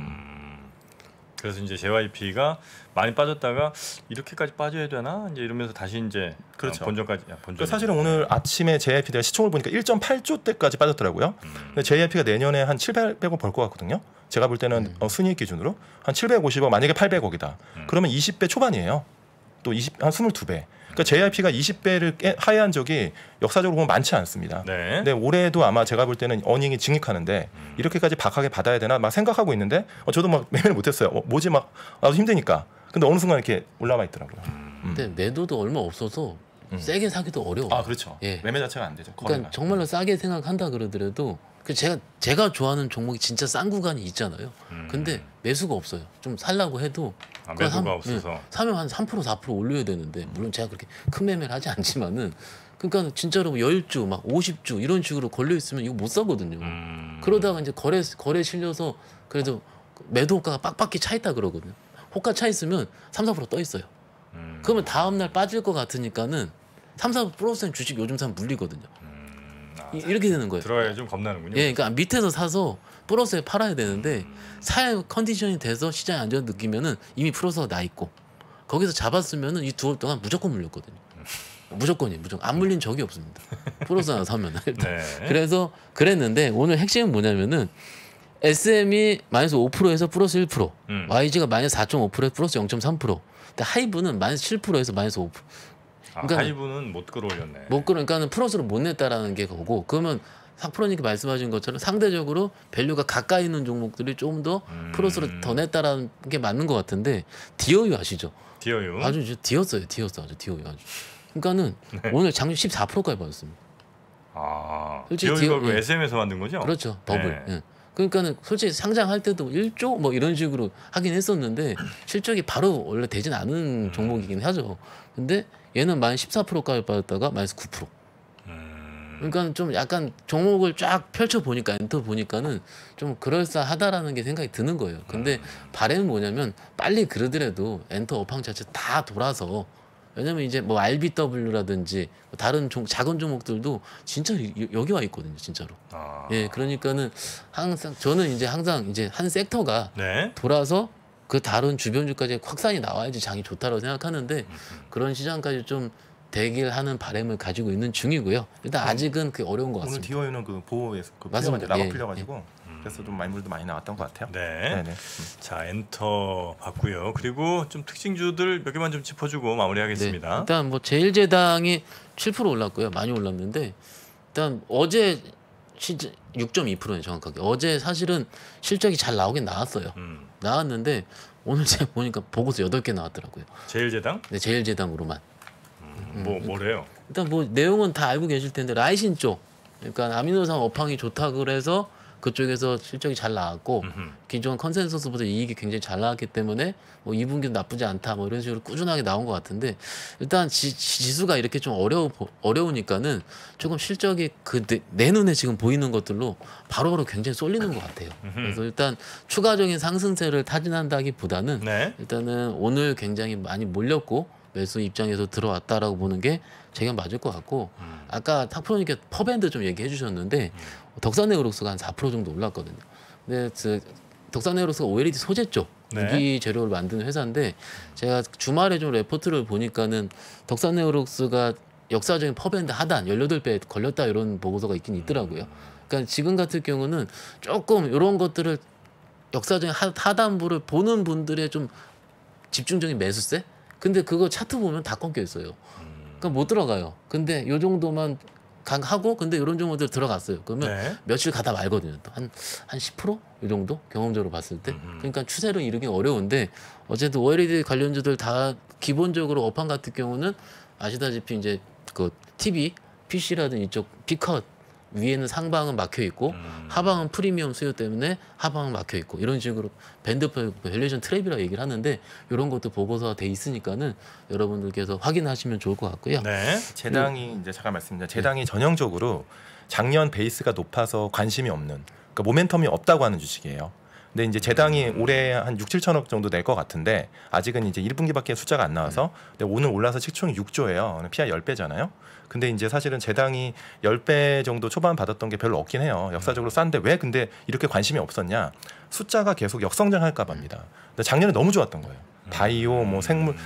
그래서 이제 JYP가 많이 빠졌다가 이렇게까지 빠져야 되나 이제 이러면서 다시 이제 그렇죠. 본전까지 그러니까 사실은 오늘 아침에 JYP가 시총을 보니까 1.8조 대까지 빠졌더라고요. 근데 JYP가 내년에 한 700억 벌 것 같거든요. 제가 볼 때는 순이익 기준으로 한 750억 만약에 800억이다. 그러면 20배 초반이에요. 또 한 22배. 그러니까 JYP가 20배를 하회한 적이 역사적으로 보면 많지 않습니다. 네. 근데 올해도 아마 제가 볼 때는 어닝이 증익하는데 이렇게까지 박하게 받아야 되나 막 생각하고 있는데 저도 막 매매를 못했어요. 뭐지 막 나도 힘드니까. 근데 어느 순간 이렇게 올라와 있더라고요. 근데 매도도 얼마 없어서 세게 사기도 어려워요. 아 그렇죠. 예. 매매 자체가 안 되죠. 그러니까 정말로 싸게 생각한다 그러더라도 제가 좋아하는 종목이 진짜 싼 구간이 있잖아요. 근데 매수가 없어요. 좀 살라고 해도 매수가 없어서 사면 한 3% 4% 올려야 되는데 물론 제가 그렇게 큰 매매를 하지 않지만은 그러니까 진짜로 뭐 10주 막 50주 이런 식으로 걸려 있으면 이거 못 사거든요. 그러다가 이제 거래 실려서 그래도 매도가가 빡빡히 차 있다 그러거든요. 호가 차 있으면 3, 4%떠 있어요. 그러면 다음 날 빠질 것 같으니까는 3, 4% 주식 요즘 사면 물리거든요. 이렇게 되는 거예요. 들어야 좀 겁나는군요. 예, 그러니까 밑에서 사서 플러스에 팔아야 되는데 사야 컨디션이 돼서 시장이 안좋은 느끼면은 이미 플러스가 나 있고 거기서 잡았으면은 이 2월 동안 무조건 물렸거든요. 무조건 안 물린 적이 없습니다. 플러스 하나 사면 일단. 네. 그래서 그랬는데 오늘 핵심은 뭐냐면은 SM이 마이너스 5%에서 플러스 1%, YG가 마이너스 4.5%에서 플러스 0.3%, 근데 하이브는 마이너스 7%에서 마이너스 5%. 그러니까 하이브는 못 끌어올렸네. 그러니까는 플러스를 못 냈다라는 게 거고 그러면 프로님께 말씀하신 것처럼 상대적으로 밸류가 가까이 있는 종목들이 좀 더 플러스를 더 냈다라는 게 맞는 것 같은데 디어유 아시죠? 디어유 아주 디었어요. 아주 디어유 아주. 그러니까는 오늘 장중 14%까지 받았습니다. 솔직히 디어유가 그 SM에서 만든 거죠? 그렇죠. 버블. 예. 그러니까는 솔직히 상장할 때도 1조 뭐 이런 식으로 하긴 했었는데 실적이 바로 원래 되진 않은 종목이긴 하죠. 근데 얘는 마이너스 14%까지 받았다가 마이너스 9%. 그러니까 좀 약간 종목을 쫙 펼쳐 보니까 엔터 보니까는 좀 그럴싸하다라는 게 생각이 드는 거예요. 근데 바람은 뭐냐면 빨리 그러더라도 엔터 업황 자체 다 돌아서 왜냐면 이제 뭐 RBW라든지 다른 작은 종목들도 진짜 여기 와 있거든요, 진짜로. 예, 그러니까는 항상 저는 이제 항상 이제 한 섹터가 네. 돌아서 그 다른 주변주까지 확산이 나와야지 장이 좋다고 생각하는데 그런 시장까지 좀 되길 하는 바람을 가지고 있는 중이고요. 일단 아직은 그 어려운 것 같습니다. 오늘 디어유는 그 보호에서 맞습니다. 나가 예, 풀려가지고 그래서 좀 말물도 많이 나왔던 것 같아요. 네. 네네. 자, 엔터 봤고요. 그리고 좀 특징주들 몇 개만 좀 짚어주고 마무리하겠습니다. 네, 일단 뭐 제일제당이 7% 올랐고요. 많이 올랐는데 일단 어제 6.2%네 정확하게. 어제 사실은 실적이 잘 나오긴 나왔어요. 나왔는데 오늘 제가 보니까 보고서 8개 나왔더라고요. 제일제당? 네, 제일제당으로만. 뭐래요? 일단 뭐 내용은 다 알고 계실 텐데 라이신 쪽, 그러니까 아미노산 업황이 좋다 그래서 그쪽에서 실적이 잘 나왔고 기존 컨센서스보다 이익이 굉장히 잘 나왔기 때문에 뭐 2분기도 나쁘지 않다 뭐 이런 식으로 꾸준하게 나온 것 같은데 일단 지수가 이렇게 좀 어려우니까는 조금 실적이 그 내 눈에 지금 보이는 것들로 바로바로 굉장히 쏠리는 것 같아요. 그래서 일단 추가적인 상승세를 타진한다기보다는 네. 일단은 오늘 굉장히 많이 몰렸고 매수 입장에서 들어왔다라고 보는 게 제가 맞을 것 같고 아까 탁프로님께 퍼밴드 좀 얘기해 주셨는데 덕산네오록스가 한 4% 정도 올랐거든요. 근데 덕산네오록스가 OLED 소재 쪽 네. 무기 재료를 만드는 회사인데 제가 주말에 좀 레포트를 보니까는 덕산네오록스가 역사적인 퍼밴드 하단 18배 걸렸다 이런 보고서가 있긴 있더라고요. 그러니까 지금 같은 경우는 조금 이런 것들을 역사적인 하단부를 보는 분들의 좀 집중적인 매수세? 근데 그거 차트 보면 다 꺾여 있어요. 그러니까 못 들어가요. 근데 요 정도만 하고 근데 이런 종목들 들어갔어요. 그러면 네. 며칠 가다 말거든요. 또 한 10%? 이 정도? 경험적으로 봤을 때. 그러니까 추세로 이르기 어려운데 어쨌든 OLED 관련주들 다 기본적으로 업황 같은 경우는 아시다시피 이제 그 TV, PC라든 이쪽 B컷 위에는 상방은 막혀 있고 하방은 프리미엄 수요 때문에 하방은 막혀 있고 이런 식으로 밴드 밸류에이션 트랩이라고 얘기를 하는데 이런 것도 보고서가 돼 있으니까는 여러분들께서 확인하시면 좋을 것 같고요. 네. 제당이 이제 잠깐 말씀드립니다. 제당이 전형적으로 작년 베이스가 높아서 관심이 없는, 그러니까 모멘텀이 없다고 하는 주식이에요. 근데 이제 제당이 올해 한 6, 7천억 정도 낼 것 같은데 아직은 이제 1분기밖에 숫자가 안 나와서 근데 오늘 올라서 시총이 6조예요. PI 10배잖아요. 근데 이제 사실은 제당이 10배 정도 초반 받았던 게 별로 없긴 해요. 역사적으로 싼데 왜 근데 이렇게 관심이 없었냐? 숫자가 계속 역성장할까 봐입니다. 근데 작년에 너무 좋았던 거예요. 바이오, 뭐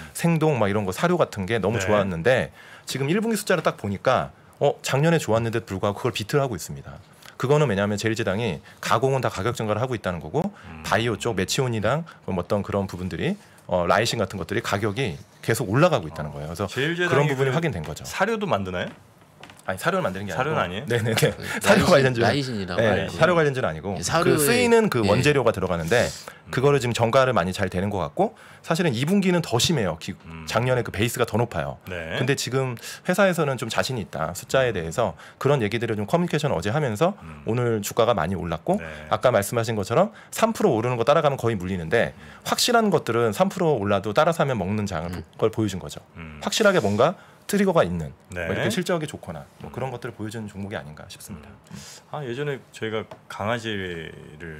생동 막 이런 거 사료 같은 게 너무 네. 좋았는데 지금 1분기 숫자를 딱 보니까 작년에 좋았는데도 불구하고 그걸 비트를 하고 있습니다. 그거는 왜냐하면 제일제당이 가공은 다 가격 증가를 하고 있다는 거고 바이오 쪽 메치온이랑 어떤 그런 부분들이 라이신 같은 것들이 가격이 계속 올라가고 있다는 거예요. 그래서 제일제당이 그런 부분이 그 확인된 거죠. 사료도 만드나요? 아니 사료를 만드는 게 사료는 아니고 아니에요? 네네네 사료 관련주 라이신이라고. 네, 라이신. 사료 관련주는 아니고 사료에- 그 쓰이는 그 예. 원재료가 들어가는데 그거를 지금 정가를 많이 잘 되는 것 같고 사실은 2분기는 더 심해요. 작년에 그 베이스가 더 높아요. 네. 근데 지금 회사에서는 좀 자신이 있다 숫자에 대해서 그런 얘기들을 좀 커뮤니케이션 어제 하면서 오늘 주가가 많이 올랐고 네. 아까 말씀하신 것처럼 3% 오르는 거 따라가면 거의 물리는데 확실한 것들은 3% 올라도 따라 사면 먹는 장을 걸 보여준 거죠. 확실하게 뭔가 트리거가 있는 네. 뭐 이렇게 실적이 좋거나 뭐 그런 것들을 보여주는 종목이 아닌가 싶습니다. 아, 예전에 저희가 강아지를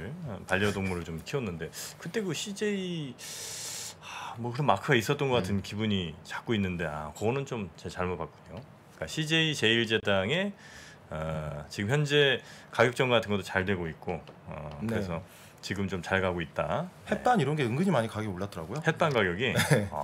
반려동물을 좀 키웠는데 그때 그 CJ 뭐 그런 마크가 있었던 것 같은 기분이 자꾸 있는데 그거는 좀 제가 잘못 봤군요. 그러니까 CJ 제일제당의 지금 현재 가격정 같은 것도 잘 되고 있고 그래서 네. 지금 좀 잘 가고 있다. 햇반 이런 게 은근히 많이 가격이 올랐더라고요. 햇반 가격이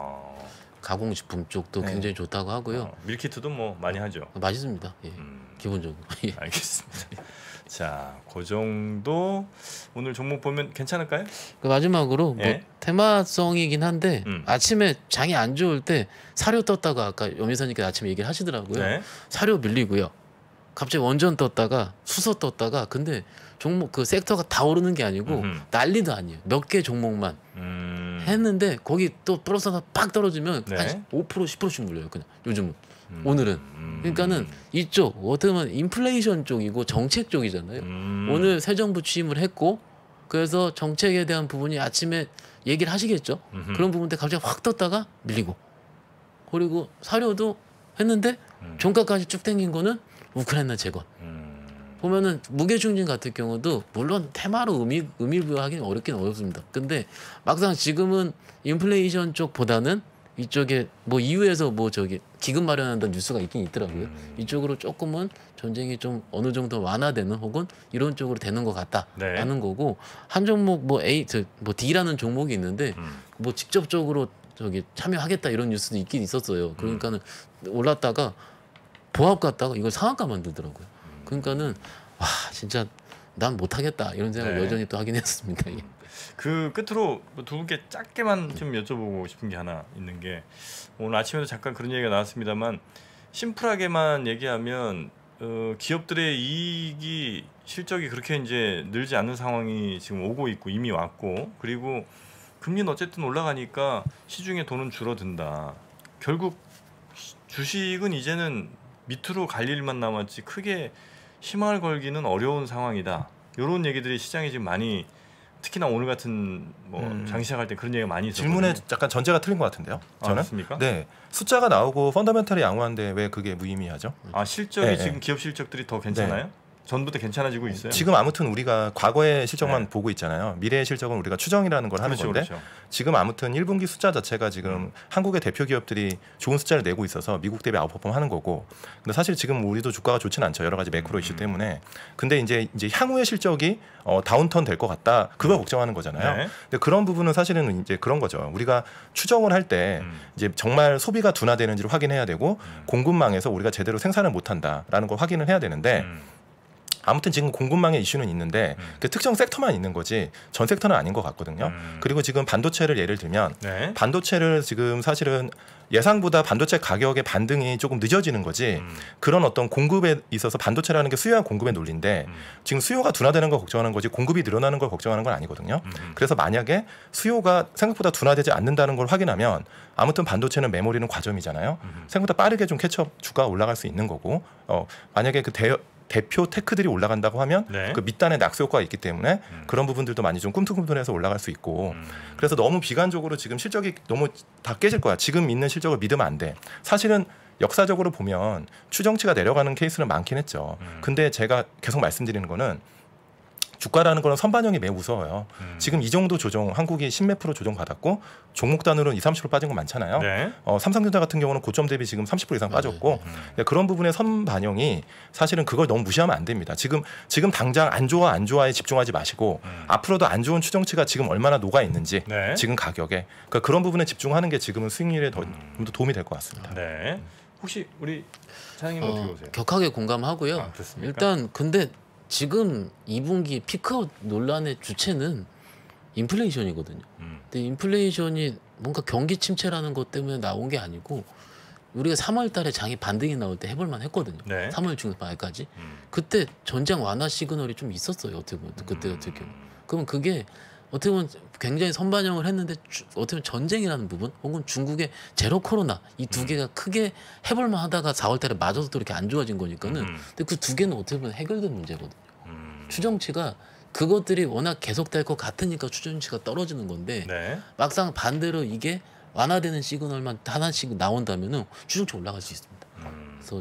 가공식품 쪽도 네. 굉장히 좋다고 하고요. 밀키트도 뭐 많이 하죠. 맛있습니다. 예. 기본적으로. 예. 알겠습니다. 자, 그 정도 오늘 종목 보면 괜찮을까요? 그 마지막으로 뭐 예. 테마성이긴 한데 음. 아침에 장이 안 좋을 때 사료 떴다가 아까 염희선님께서 아침에 얘기를 하시더라고요. 네. 사료 밀리고요. 갑자기 원전 떴다가 수소 떴다가 근데 종목 그 섹터가 다 오르는 게 아니고 난리도 아니에요. 몇 개 종목만 했는데 거기 또 플러스 하나 팍 떨어지면 네. 한 5% 10%씩 물려요. 그냥 요즘은 오늘은 그러니까는 이쪽 어떻게 보면 인플레이션 쪽이고 정책 쪽이잖아요. 오늘 새 정부 취임을 했고 그래서 정책에 대한 부분이 아침에 얘기를 하시겠죠. 그런 부분 때 갑자기 확 떴다가 밀리고 그리고 사료도 했는데 종가까지 쭉 당긴 거는 우크라이나 재건. 보면은 무게중진 같은 경우도 물론 테마로 의미부여하기는 어렵긴 어렵습니다. 근데 막상 지금은 인플레이션 쪽보다는 이쪽에 뭐 EU에서 뭐 저기 기금 마련한다는 뉴스가 있긴 있더라고요. 이쪽으로 조금은 전쟁이 좀 어느 정도 완화되는 혹은 이런 쪽으로 되는 것 같다라는 네. 거고 한 종목 뭐 뭐 D라는 종목이 있는데 뭐 직접적으로 저기 참여하겠다 이런 뉴스도 있긴 있었어요. 그러니까는 올랐다가 보합 갔다가 이걸 상한가 만들더라고요. 그러니까는 와 진짜 난 못하겠다 이런 생각을 네. 여전히 또 하긴 했습니다. 예. 그 끝으로 두 분께 짧게만 좀 여쭤보고 싶은 게 하나 있는 게 오늘 아침에도 잠깐 그런 얘기가 나왔습니다만 심플하게만 얘기하면 기업들의 이익이 실적이 그렇게 이제 늘지 않는 상황이 지금 오고 있고 이미 왔고 그리고 금리는 어쨌든 올라가니까 시중에 돈은 줄어든다. 결국 주식은 이제는 밑으로 갈 일만 남았지 크게 희망을 걸기는 어려운 상황이다. 이런 얘기들이 시장에 지금 많이 특히나 오늘 같은 뭐 장시작할 때 그런 얘기가 많이 있었거든요. 질문에 약간 전제가 틀린 것 같은데요. 저는 그렇습니까? 네 숫자가 나오고 펀더멘털이 양호한데 왜 그게 무의미하죠? 실적이 네, 지금 네. 기업 실적들이 더 괜찮아요? 전부터 괜찮아지고 있어요? 지금 아무튼 우리가 과거의 실적만 네. 보고 있잖아요. 미래의 실적은 우리가 추정이라는 걸 하는 그렇죠, 건데 그렇죠. 지금 아무튼 1분기 숫자 자체가 지금 한국의 대표 기업들이 좋은 숫자를 내고 있어서 미국 대비 아웃퍼폼 하는 거고 근데 사실 지금 우리도 주가가 좋지는 않죠. 여러 가지 매크로 이슈 때문에. 근데 이제 향후의 실적이 다운턴 될 것 같다. 그걸 걱정하는 거잖아요. 네. 근데 그런 부분은 사실은 이제 그런 거죠. 우리가 추정을 할 때 이제 정말 소비가 둔화되는지를 확인해야 되고 공급망에서 우리가 제대로 생산을 못 한다라는 걸 확인을 해야 되는데 아무튼 지금 공급망의 이슈는 있는데 그 특정 섹터만 있는 거지 전 섹터는 아닌 것 같거든요. 그리고 지금 반도체를 예를 들면 네. 반도체를 지금 사실은 예상보다 반도체 가격의 반등이 조금 늦어지는 거지 그런 어떤 공급에 있어서 반도체라는 게 수요와 공급의 논리인데 지금 수요가 둔화되는 걸 걱정하는 거지 공급이 늘어나는 걸 걱정하는 건 아니거든요. 그래서 만약에 수요가 생각보다 둔화되지 않는다는 걸 확인하면 아무튼 반도체는 메모리는 과점이잖아요. 생각보다 빠르게 좀 캐치업 주가가 올라갈 수 있는 거고 만약에 그 대표 테크들이 올라간다고 하면 네. 그 밑단에 낙수 효과가 있기 때문에 그런 부분들도 많이 좀 꿈틀꿈틀해서 올라갈 수 있고 그래서 너무 비관적으로 지금 실적이 너무 다 깨질 거야. 지금 있는 실적을 믿으면 안 돼. 사실은 역사적으로 보면 추정치가 내려가는 케이스는 많긴 했죠. 근데 제가 계속 말씀드리는 거는 주가라는 거는 선반영이 매우 무서워요. 지금 이 정도 조정, 한국이 10몇 프로 조정 받았고 종목 단으로는 20-30% 빠진 거 많잖아요. 네. 삼성전자 같은 경우는 고점 대비 지금 30% 이상 빠졌고 그런 부분의 선반영이 사실은 그걸 너무 무시하면 안 됩니다. 지금 당장 안 좋아에 집중하지 마시고 앞으로도 안 좋은 추정치가 지금 얼마나 녹아 있는지 네. 지금 가격에 그러니까 그런 부분에 집중하는 게 지금은 수익률에 더 도움이 될 것 같습니다. 네. 혹시 우리 사장님 어떻게 보세요? 격하게 공감하고요. 그렇습니까? 일단 근데 지금 2분기 피크아웃 논란의 주체는 인플레이션이거든요. 근데 인플레이션이 뭔가 경기 침체라는 것 때문에 나온 게 아니고 우리가 3월 달에 장이 반등이 나올 때 해볼만 했거든요. 네. 3월 중반까지. 그때 전장 완화 시그널이 좀 있었어요. 어떻게 보면 그때 어떻게 보면. 그러면 그게 어떻게 보면 굉장히 선반영을 했는데 어떻게 보면 전쟁이라는 부분 혹은 중국의 제로 코로나 이 두 개가 크게 해볼만 하다가 4월 달에 맞아서 또 이렇게 안 좋아진 거니까는 근데 그 두 개는 어떻게 보면 해결된 문제거든요. 추정치가 그것들이 워낙 계속될 것 같으니까 추정치가 떨어지는 건데 네. 막상 반대로 이게 완화되는 시그널만 하나씩 나온다면은 추정치 올라갈 수 있습니다. 그래서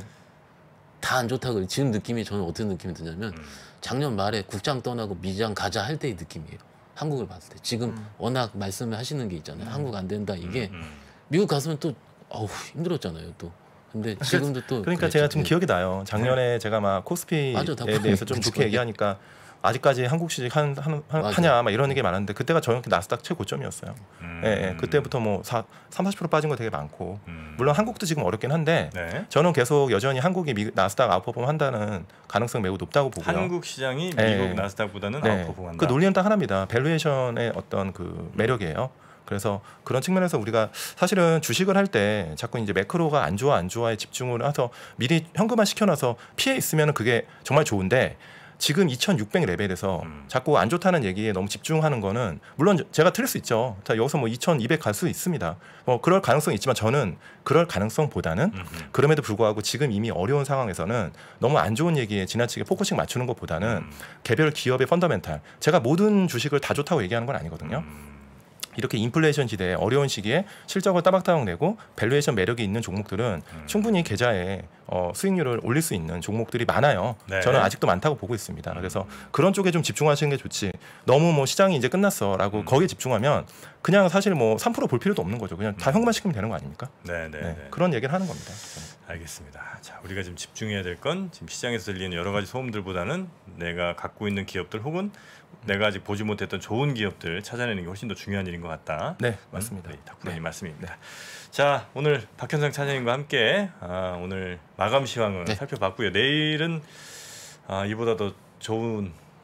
다 안 좋다고 지금 느낌이 저는 어떤 느낌이 드냐면 작년 말에 국장 떠나고 미장 가자 할 때의 느낌이에요. 한국을 봤을 때 지금 워낙 말씀을 하시는 게 있잖아요. 한국 안 된다 이게 미국 갔으면 또 힘들었잖아요. 또 근데 지금도 또 그러니까 제가 지금 기억이 나요. 작년에 제가 막 코스피에 맞아, 다 대해서 좀 좋게 얘기하니까 아직까지 한국 시직 하냐 막 이런 얘기 많았는데 그때가 정확히 나스닥 최고점이었어요. 예, 그때부터 뭐 30-40% 빠진 거 되게 많고 물론 한국도 지금 어렵긴 한데 네. 저는 계속 여전히 한국이 나스닥 아웃퍼폼 한다는 가능성 매우 높다고 보고요. 한국 시장이 네. 미국 나스닥보다는 네. 아웃퍼폼한다. 그 논리는 딱 하나입니다. 밸류에이션의 어떤 그 매력이에요. 그래서 그런 측면에서 우리가 사실은 주식을 할 때 자꾸 이제 매크로가 안 좋아에 집중을 해서 미리 현금화 시켜놔서 피해 있으면 그게 정말 좋은데 지금 2,600 레벨에서 자꾸 안 좋다는 얘기에 너무 집중하는 거는 물론 제가 틀릴 수 있죠. 자, 여기서 뭐 2,200 갈 수 있습니다. 그럴 가능성이 있지만 저는 그럴 가능성보다는 그럼에도 불구하고 지금 이미 어려운 상황에서는 너무 안 좋은 얘기에 지나치게 포커싱 맞추는 것보다는 개별 기업의 펀더멘탈 제가 모든 주식을 다 좋다고 얘기하는 건 아니거든요. 이렇게 인플레이션 시대에 어려운 시기에 실적을 따박따박 내고 밸류에이션 매력이 있는 종목들은 충분히 계좌에 수익률을 올릴 수 있는 종목들이 많아요. 네. 저는 아직도 많다고 보고 있습니다. 그래서 그런 쪽에 좀 집중하시는 게 좋지. 너무 뭐 시장이 이제 끝났어라고 거기에 집중하면 그냥 사실 뭐 3% 볼 필요도 없는 거죠. 그냥 다 현금화 시키면 되는 거 아닙니까? 네. 그런 얘기를 하는 겁니다. 알겠습니다. 자, 우리가 지금 집중해야 될 건 지금 시장에서 들리는 여러 가지 소음들보다는 내가 갖고 있는 기업들 혹은 내가 아직 보지 못했던 좋은 기업들 찾아내는 게 훨씬 더 중요한 일인 것 같다. 네, 맞습니다. 닥프로님 말씀입니다. 자, 오늘 박현상 차장님과 함께 오늘 마감 시황을 살펴봤고요. 내일은 이보다 더 좋은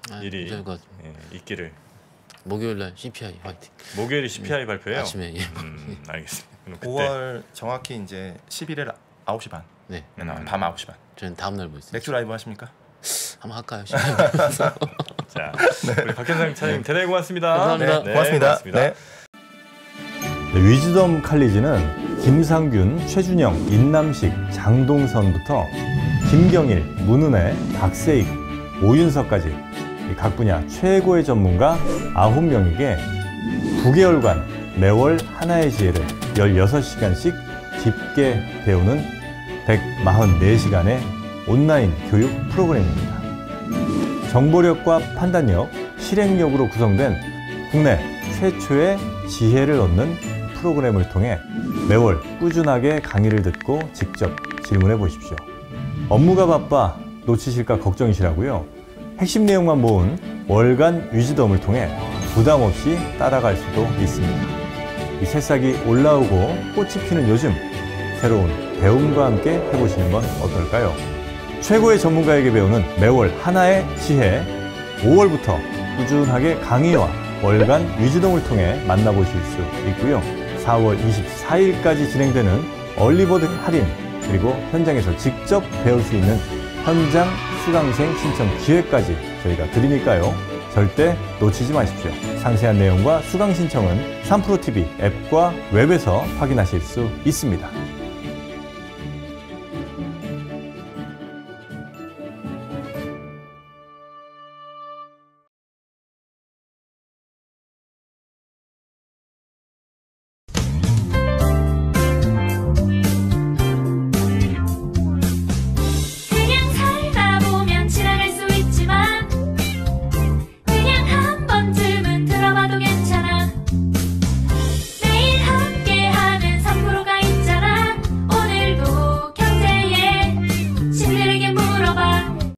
일이 괜찮을 것 같습니다. 예, 있기를. 목요일 날 CPI 화이팅. 목요일이 CPI 발표예요. 아침에 예. 알겠습니다. 그럼 그때 5월 정확히 이제 11일 9시 반. 네. 밤 9시 반. 저는 다음 날 보겠습니다. 맥주 라이브 하십니까? 한번 할까요? 자, 우리 박현상 차장님 대단히 고맙습니다. 감사합니다. 고맙습니다. 네. 위즈덤 칼리지는 김상균, 최준영, 인남식, 장동선부터 김경일, 문은혜, 박세익, 오윤석까지 각 분야 최고의 전문가 9명에게 9개월간 매월 하나의 지혜를 16시간씩 깊게 배우는 144시간의 온라인 교육 프로그램입니다. 정보력과 판단력, 실행력으로 구성된 국내 최초의 지혜를 얻는 프로그램을 통해 매월 꾸준하게 강의를 듣고 직접 질문해 보십시오. 업무가 바빠 놓치실까 걱정이시라고요? 핵심 내용만 모은 월간 위즈덤을 통해 부담 없이 따라갈 수도 있습니다. 이 새싹이 올라오고 꽃이 피는 요즘 새로운 배움과 함께 해보시는 건 어떨까요? 최고의 전문가에게 배우는 매월 하나의 지혜 5월부터 꾸준하게 강의와 월간 위즈덤을 통해 만나보실 수 있고요. 4월 24일까지 진행되는 얼리버드 할인 그리고 현장에서 직접 배울 수 있는 현장 수강생 신청 기회까지 저희가 드리니까요. 절대 놓치지 마십시오. 상세한 내용과 수강 신청은 3프로TV 앱과 웹에서 확인하실 수 있습니다.